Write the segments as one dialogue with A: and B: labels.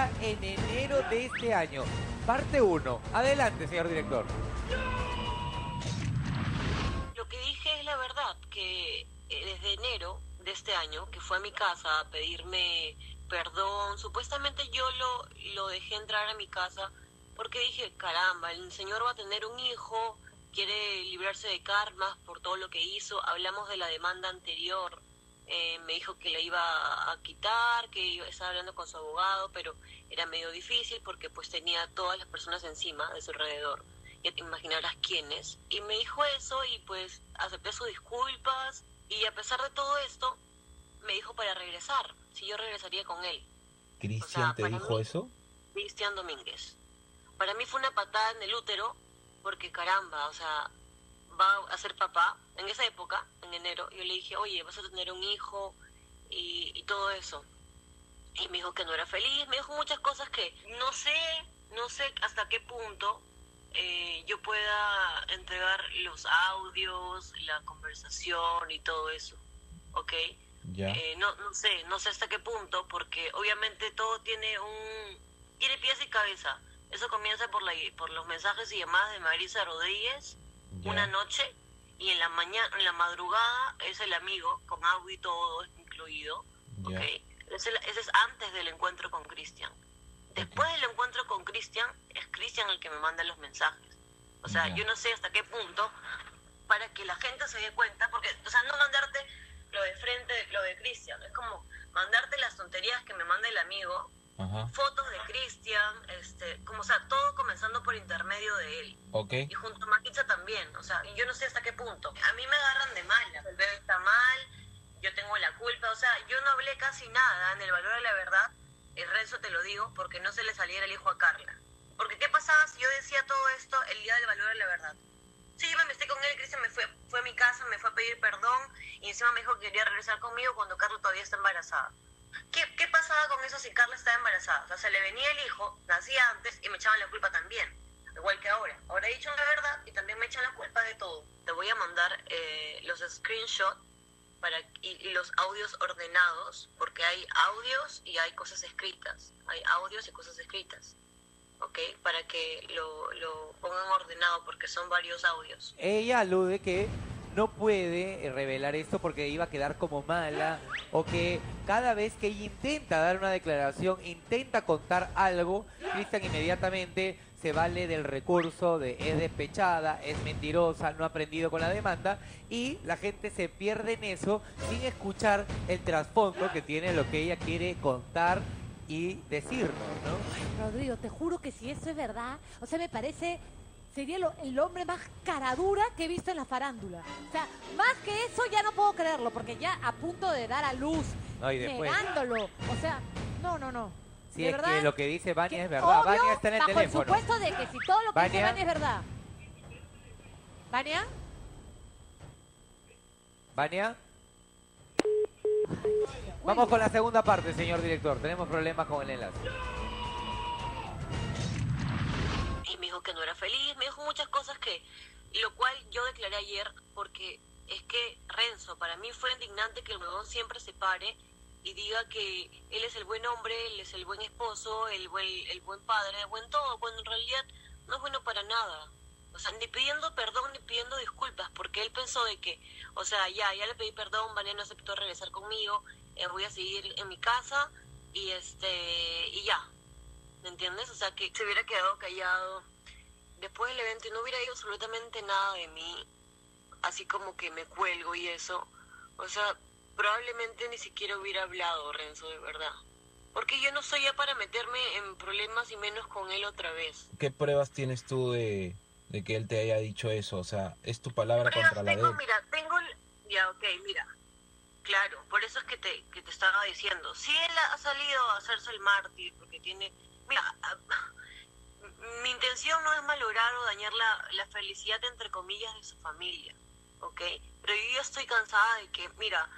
A: pasa en enero de este año. Parte 1. Adelante, señor director.
B: Lo que dije es la verdad, que desde enero de este año, que fue a mi casa a pedirme perdón, supuestamente yo lo dejé entrar a mi casa porque dije, caramba, el señor va a tener un hijo, quiere librarse de karmas por todo lo que hizo. Hablamos de la demanda anterior, me dijo que la iba a quitar, que estaba hablando con su abogado, pero era medio difícil porque pues tenía a todas las personas encima de su alrededor. Ya te imaginarás quiénes. Y me dijo eso y pues acepté sus disculpas y a pesar de todo esto, me dijo para regresar, si yo regresaría con él.
C: ¿Cristian te
B: para
C: dijo
B: mí,
C: eso?
B: Cristian Domínguez. Para mí fue una patada en el útero porque caramba, o sea, va a ser papá. En esa época, en enero, yo le dije, oye, vas a tener un hijo y todo eso. Y me dijo que no era feliz, me dijo muchas cosas que no sé hasta qué punto yo pueda entregar los audios, la conversación y todo eso, ¿ok?
C: Ya.
B: No sé hasta qué punto, porque obviamente todo tiene pies y cabeza. Eso comienza por los mensajes y llamadas de Marisa Rodríguez,
C: Ya.
B: una noche, y en la madrugada es el amigo, con audio y todo incluido,
C: Ya.
B: ¿ok? Ese es antes del encuentro con Cristian. Después del encuentro con Cristian, es Cristian el que me manda los mensajes. O sea,
C: Ya.
B: yo no sé hasta qué punto, para que la gente se dé cuenta, porque, o sea, no mandarte lo de frente, lo de Cristian, es como mandarte las tonterías que me manda el amigo,
C: Ajá.
B: fotos de Cristian, como, o sea, todo comenzando por intermedio de él.
C: Ok.
B: Y junto a Maquitza también, o sea, yo no sé hasta qué punto. A mí me agarran de mala, el bebé está mal, yo tengo la culpa, o sea, yo no hablé casi nada en el valor de la verdad, Renzo te lo digo, porque no se le saliera el hijo a Carla. Porque ¿qué pasaba si yo decía todo esto el día del valor de la verdad? Sí, yo me metí con él, Cristian fue a mi casa, me fue a pedir perdón y encima me dijo que quería regresar conmigo cuando Carla todavía está embarazada. ¿Qué pasaba con eso si Carla estaba embarazada? O sea, se le venía el hijo, nacía antes y me echaban la culpa también, igual que ahora. Ahora he dicho la verdad y también me echan la culpa de todo. Te voy a mandar los screenshots y los audios ordenados, porque hay audios y hay cosas escritas. Hay audios y cosas escritas, ¿ok? Para que lo pongan ordenado, porque son varios audios.
A: Ella alude que no puede revelar esto porque iba a quedar como mala, o que cada vez que ella intenta dar una declaración, intenta contar algo, Cristian inmediatamente se vale del recurso de es despechada, es mentirosa, no ha aprendido con la demanda, y la gente se pierde en eso sin escuchar el trasfondo que tiene lo que ella quiere contar y decirnos, ¿no?
D: Rodrigo, te juro que si eso es verdad, o sea, me parece, sería el hombre más caradura que he visto en la farándula. O sea, más que eso ya no puedo creerlo, porque ya a punto de dar a luz,
A: No, y después,
D: negándolo, o sea, no.
A: si
D: De
A: es
D: verdad,
A: que lo que dice Vania
D: que
A: es verdad,
D: obvio,
A: Vania está en el
D: bajo
A: teléfono.
D: el supuesto de que si todo lo que dice
A: Vania.
D: Vania es verdad. ¿Vania?
A: ¿Vania? Vamos con la segunda parte, señor director. Tenemos problemas con el enlace.
B: Y me dijo que no era feliz, me dijo muchas cosas lo cual yo declaré ayer, porque es que Renzo, para mí fue indignante que el huevón siempre se pare y diga que él es el buen hombre, él es el buen esposo, el buen padre, el buen todo, cuando en realidad no es bueno para nada. O sea, ni pidiendo perdón ni pidiendo disculpas, porque él pensó de que, o sea, ya le pedí perdón, Vania no aceptó regresar conmigo, voy a seguir en mi casa y y ya, ¿me entiendes? O sea, que se hubiera quedado callado después del evento y no hubiera ido absolutamente nada de mí, así como que me cuelgo y eso. O sea, probablemente ni siquiera hubiera hablado, Renzo, de verdad. Porque yo no soy ya para meterme en problemas y menos con él otra vez.
C: ¿Qué pruebas tienes tú de que él te haya dicho eso? O sea, es tu palabra contra la de él.
B: Ya, ok, mira. Claro, por eso es que te estaba diciendo. Si él ha salido a hacerse el mártir, porque tiene... Mira, mi intención no es malograr o dañar la felicidad, entre comillas, de su familia, ¿ok? Pero yo ya estoy cansada de que, mira,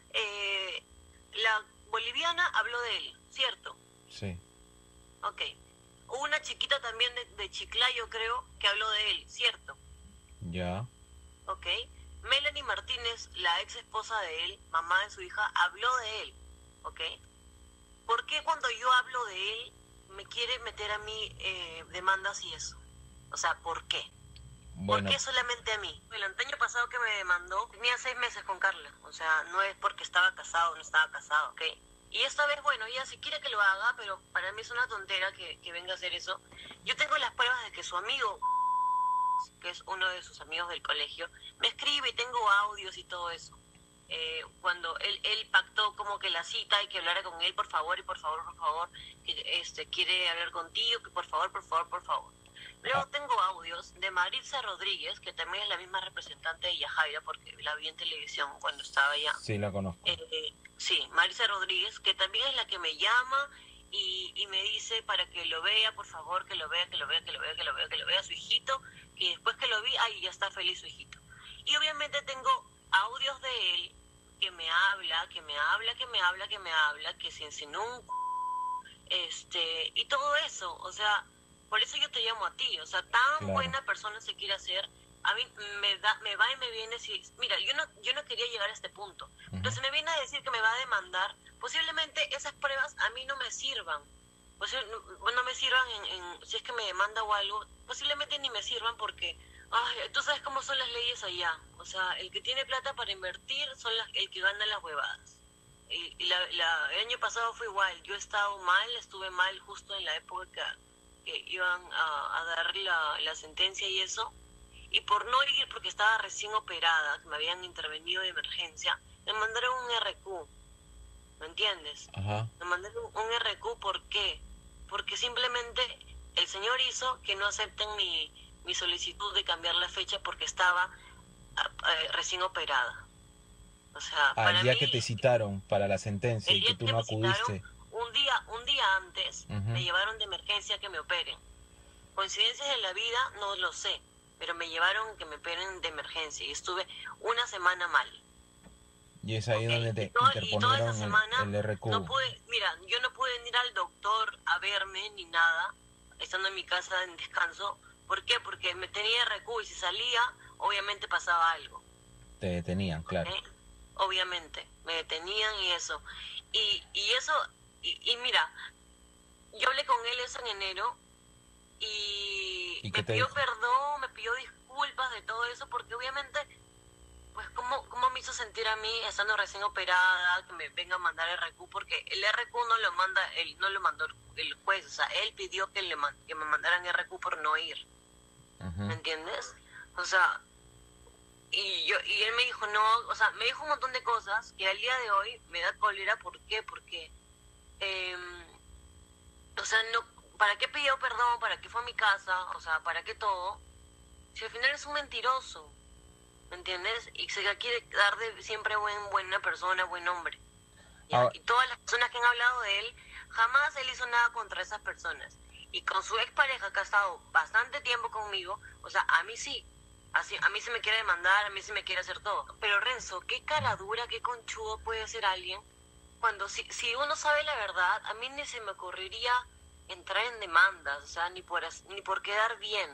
B: la boliviana habló de él, ¿cierto?
C: Sí.
B: Ok. Hubo una chiquita también de Chiclayo, creo, que habló de él, ¿cierto?
C: Ya.
B: Ok. Melanie Martínez, la ex esposa de él, mamá de su hija, habló de él, ¿ok? ¿Por qué cuando yo hablo de él me quiere meter a mí demandas y eso? O sea, ¿por qué?
C: Bueno,
B: ¿Por qué solamente a mí? El año pasado que me demandó, tenía 6 meses con Carla. O sea, no es porque estaba casado o no estaba casado, ¿ok? Y esta vez, bueno, ella si quiere que lo haga, pero para mí es una tontera que venga a hacer eso. Yo tengo las pruebas de que su amigo, que es uno de sus amigos del colegio, me escribe y tengo audios y todo eso. Cuando él pactó como que la cita y que hablara con él, por favor, que quiere hablar contigo, que por favor. Luego tengo audios de Maritza Rodríguez, que también es la misma representante de Yajaira, porque la vi en televisión cuando estaba allá.
C: sí, la conozco.
B: Sí, Maritza Rodríguez, que también es la que me llama y me dice para que lo vea, por favor, que lo vea su hijito, y después que lo vi, ay, ya está feliz su hijito. Y obviamente tengo audios de él que me habla, que se insinúa y todo eso, o sea, por eso yo te llamo a ti, o sea, tan
C: Claro.
B: buena persona se quiere hacer, a mí me va y me viene, si, mira, yo no quería llegar a este punto, pero si me viene a decir que me va a demandar, posiblemente esas pruebas a mí no me sirvan, pues no me sirvan si es que me demanda o algo, posiblemente ni me sirvan porque, ay, tú sabes cómo son las leyes allá, o sea, el que tiene plata para invertir son el que gana las huevadas. Y el año pasado fue igual, yo estuve mal justo en la época que iban a dar la sentencia y eso, y por no ir, porque estaba recién operada, que me habían intervenido de emergencia, me mandaron un RQ, ¿me entiendes?
C: Ajá.
B: Me mandaron un RQ, ¿por qué? Porque simplemente el señor hizo que no acepten mi solicitud de cambiar la fecha porque estaba recién operada. O sea, para
C: El día
B: mí,
C: que te citaron para la sentencia
B: el
C: y que
B: día
C: tú
B: que
C: no
B: me citaron,
C: acudiste.
B: un día antes,
C: Ujú.
B: me llevaron de emergencia a que me operen. Coincidencias de la vida, no lo sé, pero me llevaron que me operen de emergencia y estuve una semana mal.
C: Y es ahí
B: ¿Ok?
C: donde te
B: Y toda esa
C: interponieron
B: semana
C: el RQ.
B: no pude, mira, yo no pude ir al doctor a verme ni nada, estando en mi casa en descanso. ¿Por qué? Porque me tenía RQ y si salía, obviamente pasaba algo.
C: Te detenían, claro.
B: ¿Eh? Obviamente, me detenían y eso. Y eso, y mira, yo hablé con él eso en enero y
C: ¿Y
B: me
C: qué te
B: pidió
C: dijo?
B: perdón, me pidió disculpas de todo eso, porque obviamente, pues, ¿cómo me hizo sentir a mí estando recién operada, que me venga a mandar RQ? Porque el RQ no lo mandó el juez, o sea, él pidió que me mandaran RQ por no ir,
C: Ujú.
B: ¿me entiendes? O sea, y él me dijo, no, o sea, me dijo un montón de cosas que al día de hoy me da cólera. ¿Por qué? Porque, o sea, no, ¿para qué pidió perdón? ¿Para qué fue a mi casa? O sea, ¿para qué todo? Si al final es un mentiroso, ¿me entiendes? Y se quiere dar de siempre buena persona, buen hombre. ¿Ya?
C: Ah.
B: Y todas las personas que han hablado de él, jamás él hizo nada contra esas personas. Y con su expareja, que ha estado bastante tiempo conmigo, o sea, a mí sí. Así, a mí se me quiere demandar, a mí se me quiere hacer todo. Pero Renzo, qué cara dura, qué conchudo puede ser alguien cuando si uno sabe la verdad, a mí ni se me ocurriría entrar en demandas, o sea, ni por quedar bien,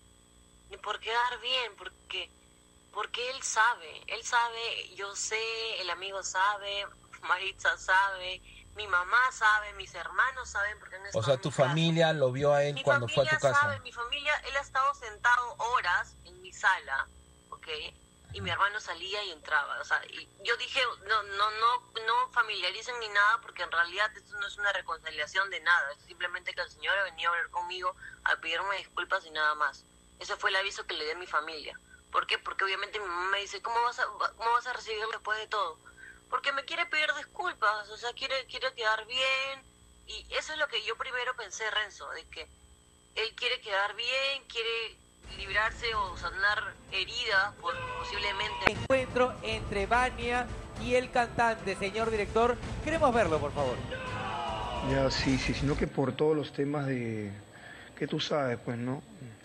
B: porque él sabe, yo sé, el amigo sabe, Maritza sabe, mi mamá sabe, mis hermanos saben porque han estado
C: O sea,
B: en
C: tu
B: mi casa.
C: familia lo vio a él
B: Mi
C: cuando fue a tu
B: familia
C: casa.
B: sabe, mi familia, él ha estado sentado horas en mi sala, ¿ok? Y mi hermano salía y entraba, o sea, y yo dije, no familiaricen ni nada, porque en realidad esto no es una reconciliación de nada, es simplemente que el señor ha venido a hablar conmigo, a pedirme disculpas y nada más. Ese fue el aviso que le di a mi familia. ¿Por qué? Porque obviamente mi mamá me dice, ¿cómo vas a recibirlo después de todo? Porque me quiere pedir disculpas, o sea, quiere quedar bien. Y eso es lo que yo primero pensé, Renzo, de que él quiere quedar bien, quiere librarse o sanar heridas, posiblemente.
A: Encuentro entre Vania y el cantante, señor director. Queremos verlo, por favor.
E: Ya, sí, sino que por todos los temas que tú sabes, pues, ¿no?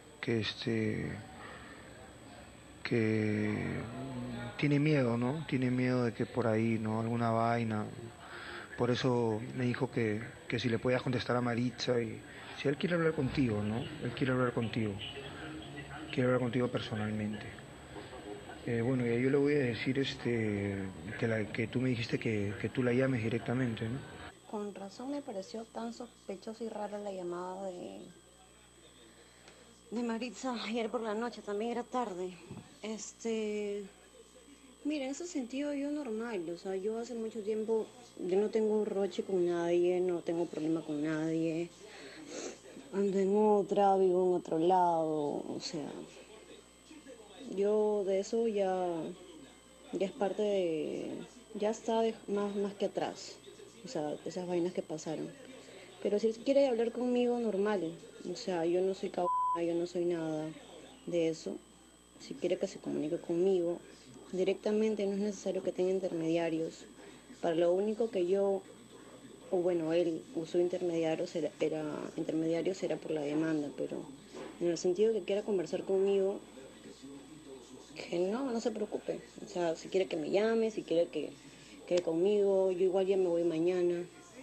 E: Que tiene miedo, ¿no? Tiene miedo de que por ahí, ¿no? Alguna vaina. Por eso me dijo que si le podías contestar a Maritza y si él quiere hablar contigo, ¿no? Él quiere hablar contigo. Quiere hablar contigo personalmente. Bueno, y yo le voy a decir que tú me dijiste que tú la llames directamente, ¿no?
F: Con razón me pareció tan sospechosa y rara la llamada de Maritza ayer por la noche, también era tarde. Mira, en ese sentido yo normal, o sea, yo hace mucho tiempo, yo no tengo roche con nadie, no tengo problema con nadie, ando en otra, vivo en otro lado, o sea, yo de eso ya es parte de, ya está más que atrás, o sea, esas vainas que pasaron. Pero si él quiere hablar conmigo, normal, o sea, yo no soy cabrona, yo no soy nada de eso. Si quiere que se comunique conmigo directamente, no es necesario que tenga intermediarios. Para lo único que yo, o bueno, él usó intermediarios era por la demanda, pero en el sentido que quiera conversar conmigo, que no se preocupe. O sea, si quiere que me llame, si quiere que quede conmigo, yo igual ya me voy mañana.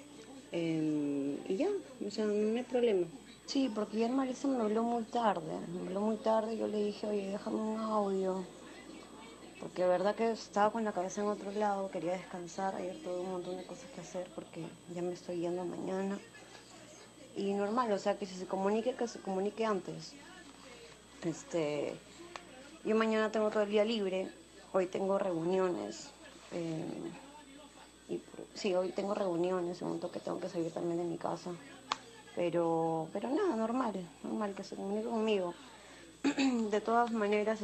F: Y ya, o sea, no hay problema. Sí, porque ayer Marisa me habló muy tarde, yo le dije, oye, déjame un audio, porque de verdad que estaba con la cabeza en otro lado, quería descansar, ayer tuve un montón de cosas que hacer porque ya me estoy yendo mañana. Y normal, o sea, que si se comunique, que se comunique antes. Yo mañana tengo todo el día libre, hoy tengo reuniones, sí, hoy tengo reuniones, un momento que tengo que salir también de mi casa. Pero nada, normal que se comunique conmigo. De todas maneras,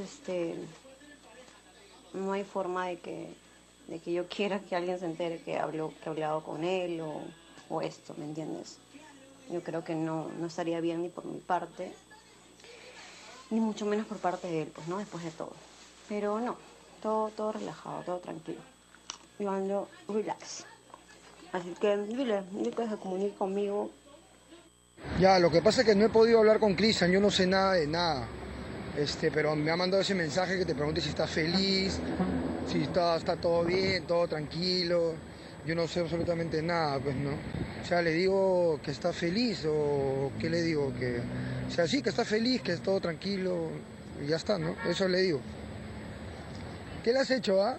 F: no hay forma de que yo quiera que alguien se entere que he hablado con él o esto, ¿me entiendes? Yo creo que no estaría bien ni por mi parte, ni mucho menos por parte de él, pues, ¿no? Después de todo. Pero no, todo relajado, todo tranquilo. Yo ando relax. Así que dile que se comunique conmigo.
E: Ya, lo que pasa es que no he podido hablar con Cristian, yo no sé nada de nada. Pero me ha mandado ese mensaje que te pregunte si está feliz, si está todo bien, todo tranquilo. Yo no sé absolutamente nada, pues, ¿no? O sea, le digo que está feliz o ¿qué le digo? O sea, sí, que está feliz, que es todo tranquilo y ya está, ¿no? Eso le digo. ¿Qué le has hecho, ah?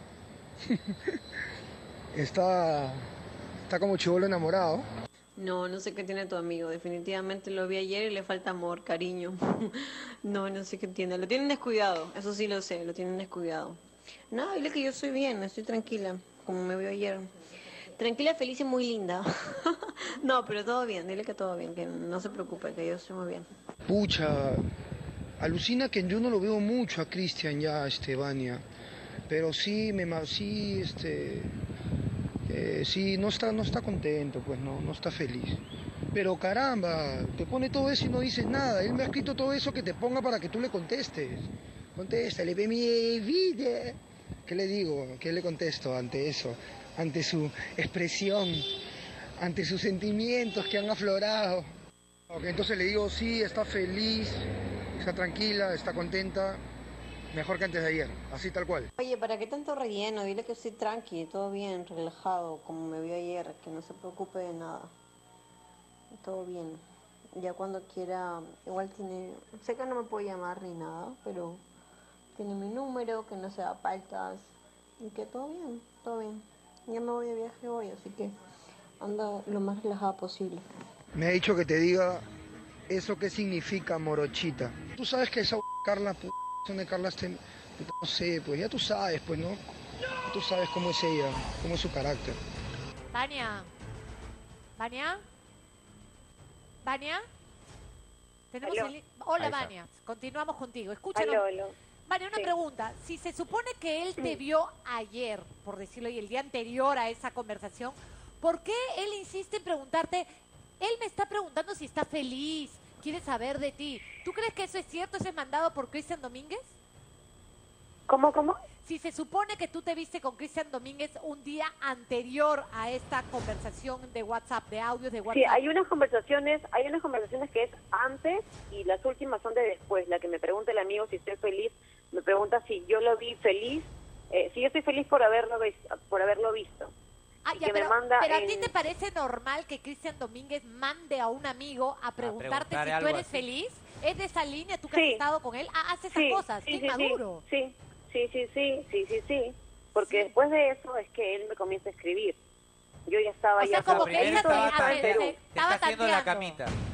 E: Está como chibolo enamorado.
F: No sé qué tiene tu amigo. Definitivamente lo vi ayer y le falta amor, cariño. No sé qué tiene. Lo tienen descuidado, eso sí lo sé, lo tienen descuidado. No, dile que yo estoy bien, estoy tranquila, como me vio ayer. Tranquila, feliz y muy linda. No, pero todo bien, dile que todo bien, que no se preocupe, que yo estoy muy bien.
E: Pucha, alucina que yo no lo veo mucho a Cristian ya, Vania. Pero sí, sí, no está contento, pues no está feliz. Pero caramba, te pone todo eso y no dices nada. Él me ha escrito todo eso que te ponga para que tú le contestes. Contéstale, ve mi vida. ¿Qué le digo? ¿Qué le contesto ante eso? Ante su expresión, ante sus sentimientos que han aflorado. Ok, entonces le digo, sí, está feliz, está tranquila, está contenta. Mejor que antes de ayer, así tal cual.
F: Oye, ¿para qué tanto relleno? Dile que estoy tranqui, todo bien, relajado, como me vio ayer, que no se preocupe de nada. Todo bien. Ya cuando quiera, igual sé que no me puede llamar ni nada, pero tiene mi número, que no se da paltas, y que todo bien. Ya me voy de viaje hoy, así que anda lo más relajada posible.
E: Me ha dicho que te diga eso qué significa morochita. Tú sabes que esa Carla, donde Carla no sé, pues ya tú sabes, pues, ¿no? Tú sabes cómo es ella, cómo es su carácter.
D: Vania. Tenemos Hola, Vania. Continuamos contigo. Escúchanos.
G: Aló.
D: Vania, una pregunta. Si se supone que él te vio ayer, por decirlo, y el día anterior a esa conversación, ¿por qué él insiste en preguntarte? Él me está preguntando si está feliz, quiere saber de ti. ¿Tú crees que eso es cierto? ¿Eso es mandado por Cristian Domínguez?
G: ¿Cómo?
D: Si se supone que tú te viste con Cristian Domínguez un día anterior a esta conversación de WhatsApp, de audios de WhatsApp.
G: Sí, hay unas conversaciones que es antes y las últimas son de después. La que me pregunta el amigo si estoy feliz, me pregunta si yo lo vi feliz, si yo estoy feliz por haberlo visto.
D: Ya, pero ¿a ti te parece normal que Cristian Domínguez mande a un amigo a preguntarte si tú eres feliz? ¿Es de esa línea? ¿Tú que has estado con él? Hace esas cosas, qué inmaduro.
G: Sí, porque después de eso es que él me comienza a escribir. yo ya estaba
D: O sea,
G: ya
D: como
G: como
D: que
A: primero
D: ella
G: poquito
D: te-
A: estaba,
G: lista en Perú.
A: te está haciendo la
D: tanteando.
A: camita.